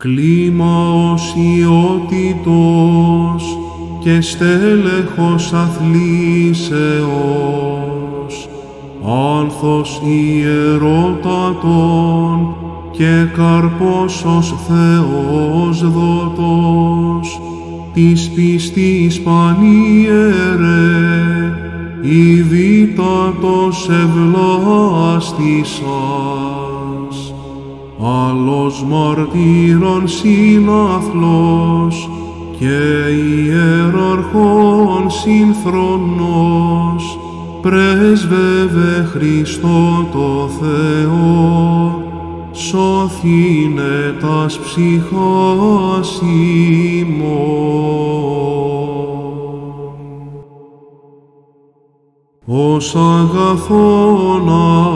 κλίμα οσιότητος και στέλεχος αθλήσεως, άνθος ιερότατον και καρπός ως Θεός δότος, της πίστης πανιερέ, ιδίτατος ευλάστησας, άλλος μαρτύρων συναθλός και ιεραρχών σύνθρονος, πρέσβευε Χριστό το Θεό, σώθηνε τας ψυχάς ημών. Ως αγαθόν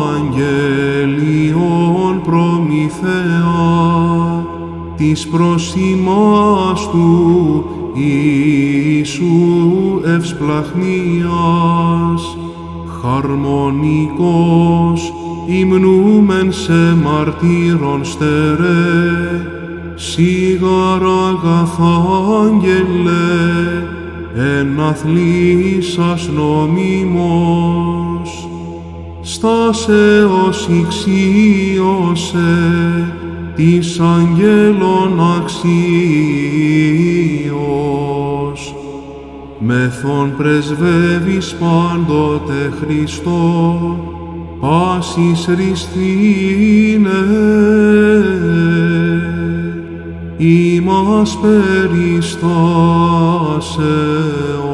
αγγέλιον προμηθέα, της προς ημάς του Ιησού ευσπλαχνίας, χαρμονικός υμνούμεν σε μαρτύρων στερέ, σίγαρ αγαθάγγελε, εν αθλήσας νομίμως, στάσεως ηξίωσε, της αγγέλων αξίως, μεθόν πρεσβεύεις πάντοτε Χριστό, πάσης ρηστίνε, ημάς περιστάσεως.